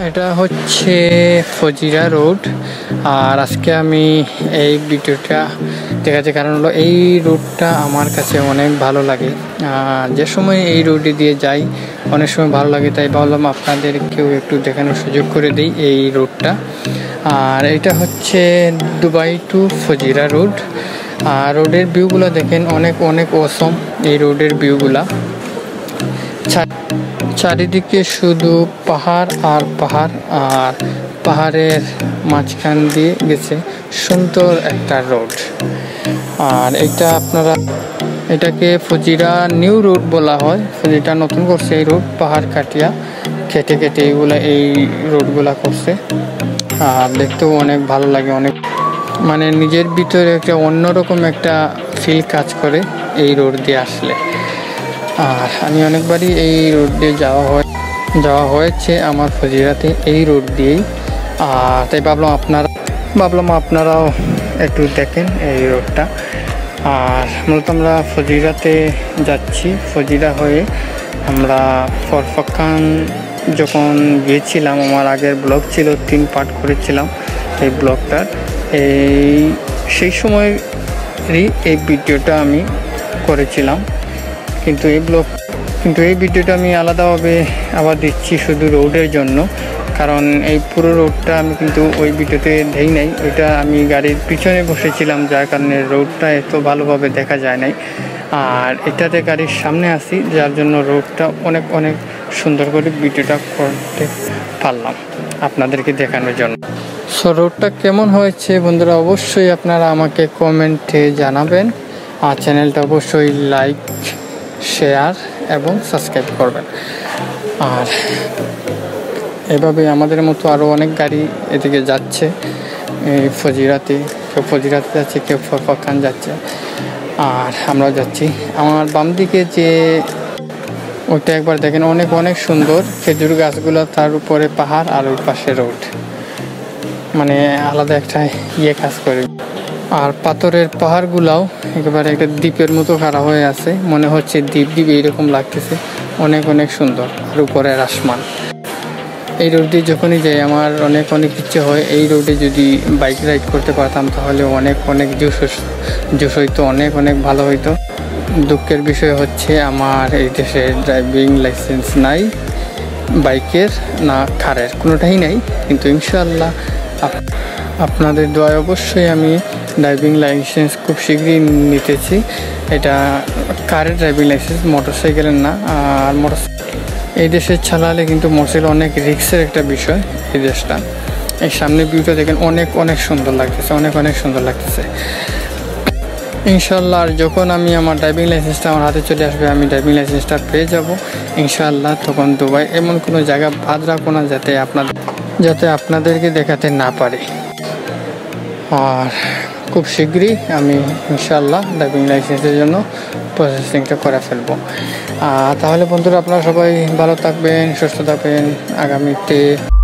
এটা হচ্ছে ফজিরা রোড। আর আজকে আমি এই ভিডিওটা দেখাচ্ছি কারণ হলো এই রোডটা আমার কাছে অনেক ভালো লাগে। যে সময় এই রোডে দিয়ে যাই অনেক সময় ভালো লাগে, তাই ভাবলাম আপনাদেরকেও একটু দেখানোর সুযোগ করে দিই এই রোডটা। আর এটা হচ্ছে দুবাই টু ফজিরা রোড। আর রোডের ভিউগুলো দেখেন অনেক অনেক অসম। এই রোডের ভিউগুলা চারিদিকে শুধু পাহাড় আর পাহাড়, আর পাহাড়ের মাঝখান দিয়ে গেছে সুন্দর একটা রোড। আর এটাকে ফজিরা নিউ রোড বলা হয়। ফজিরা নতুন করছে এই রোড, পাহাড় কাটিয়া কেটে কেটে এই রোডগুলা করছে। আর দেখতেও অনেক ভালো লাগে, অনেক মানে নিজের ভিতরে একটা অন্যরকম একটা ফিল কাজ করে এই রোড দিয়ে আসলে। আর আমি অনেকবারই এই রোড দিয়ে যাওয়া হয়েছে আমার ফজিরাতে এই রোড দিয়েই। আর তাই ভাবলাম আপনারাও একটু দেখেন এই রোডটা। আর মূলত আমরা ফজিরাতে যাচ্ছি। ফজিরা হয়ে আমরা ফরফাক্কান যখন গিয়েছিলাম, আমার আগের ব্লগ ছিল 3 পার্ট করেছিলাম এই ব্লগটার। সেই সময়েরই এই ভিডিওটা আমি করেছিলাম, কিন্তু এই ভিডিওটা আমি আলাদাভাবে আবার দিচ্ছি শুধু রোডের জন্য। কারণ এই পুরো রোডটা আমি কিন্তু ওই ভিডিওতে দেই নাই, ওইটা আমি গাড়ির পিছনে বসেছিলাম, যার কারণে রোডটা এত ভালোভাবে দেখা যায় নাই। আর এটাতে গাড়ির সামনে আসি, যার জন্য রোডটা অনেক অনেক সুন্দর করে ভিডিওটা করতে পারলাম আপনাদেরকে দেখানোর জন্য। সো রোডটা কেমন হয়েছে বন্ধুরা অবশ্যই আপনারা আমাকে কমেন্টে জানাবেন। আর চ্যানেলটা অবশ্যই লাইক, শেয়ার এবং সাবস্ক্রাইব করবেন। আর এভাবে আমাদের মতো আরও অনেক গাড়ি এদিকে যাচ্ছে এই ফজিরাতে। কেউ ফজিরাতে যাচ্ছে, কেউ ফরফাক্কান যাচ্ছে, আর আমরাও যাচ্ছি। আমার বাম দিকে যে ওইটা একবার দেখেন, অনেক অনেক সুন্দর খেজুর গাছগুলো, তার উপরে পাহাড়, আর ওই পাশে রোড, মানে আলাদা একটা কাজ করে। আর পাথরের পাহাড়গুলাও একেবারে একটা দ্বীপের মতো খাড়া হয়ে আছে, মনে হচ্ছে দ্বীপ এইরকম লাগতেছে, অনেক অনেক সুন্দর। আর উপরের আসমান। এই রোড দিয়ে যখনই যাই আমার অনেক অনেক ইচ্ছে হয় এই রোডে যদি বাইক রাইড করতে পারতাম তাহলে অনেক অনেক জোশ হইতো, অনেক অনেক ভালো হইতো। দুঃখের বিষয় হচ্ছে আমার এই দেশে ড্রাইভিং লাইসেন্স নাই, বাইকের না কারের, কোনোটাই নাই। কিন্তু ইনশাআল্লাহ আপনাদের দোয়ায় অবশ্যই আমি ড্রাইভিং লাইসেন্স খুব শীঘ্রই নিতেছি। এটা কারের ড্রাইভিং লাইসেন্স, মোটরসাইকেলের না। আর এই দেশে চালালে কিন্তু মোটরসাইকেল অনেক রিস্কের একটা বিষয়। এই দেশটা, এই সামনে ভিউটা দেখেন অনেক অনেক সুন্দর লাগতেছে, অনেক অনেক সুন্দর লাগতেছে। ইনশাআল্লাহ আর যখন আমি আমার ড্রাইভিং লাইসেন্সটা আমার হাতে চলে আসবে, আমি ড্রাইভিং লাইসেন্সটা পেয়ে যাব ইনশাআল্লাহ, তখন দুবাই এমন কোনো জায়গা বাদ রাখবো না যাতে আপনাদেরকে দেখাতে না পারি। আর খুব শীঘ্রই আমি ইনশাআল্লাহ ড্রাইভিং লাইসেন্সের জন্য প্রসেসিংটা করে ফেলবো। তাহলে বন্ধুরা আপনারা সবাই ভালো থাকবেন, সুস্থ থাকবেন। আগামীতে